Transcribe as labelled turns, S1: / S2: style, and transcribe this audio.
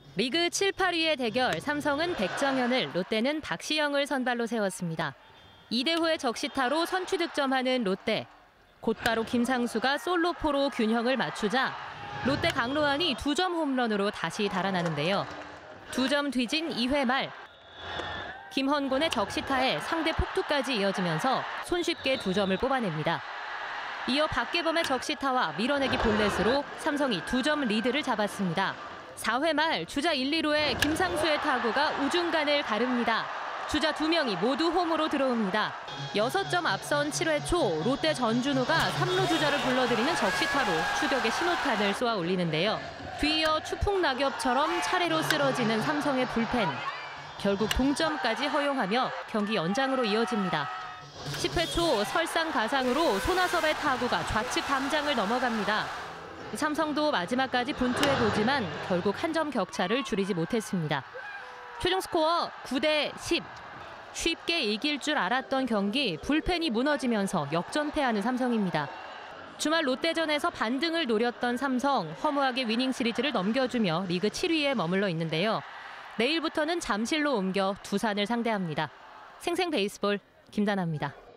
S1: 리그 7, 8위의 대결, 삼성은 백정현을, 롯데는 박시영을 선발로 세웠습니다. 이대호의 적시타로 선취 득점하는 롯데. 곧바로 김상수가 솔로포로 균형을 맞추자 롯데 강로환이 2점 홈런으로 다시 달아나는데요. 2점 뒤진 2회 말 김헌곤의 적시타에 상대 폭투까지 이어지면서 손쉽게 2점을 뽑아냅니다. 이어 박계범의 적시타와 밀어내기 볼넷으로 삼성이 2점 리드를 잡았습니다. 4회 말 주자 1, 2루에 김상수의 타구가 우중간을 가릅니다. 주자 2명이 모두 홈으로 들어옵니다. 6점 앞선 7회 초 롯데 전준우가 3루 주자를 불러들이는 적시타로 추격의 신호탄을 쏘아 올리는데요. 뒤이어 추풍 낙엽처럼 차례로 쓰러지는 삼성의 불펜. 결국 동점까지 허용하며 경기 연장으로 이어집니다. 10회 초 설상가상으로 손아섭의 타구가 좌측 담장을 넘어갑니다. 삼성도 마지막까지 분투해보지만 결국 한 점 격차를 줄이지 못했습니다. 최종 스코어 9대10. 쉽게 이길 줄 알았던 경기 불펜이 무너지면서 역전패하는 삼성입니다. 주말 롯데전에서 반등을 노렸던 삼성, 허무하게 위닝 시리즈를 넘겨주며 리그 7위에 머물러 있는데요. 내일부터는 잠실로 옮겨 두산을 상대합니다. 생생 베이스볼 김다나입니다.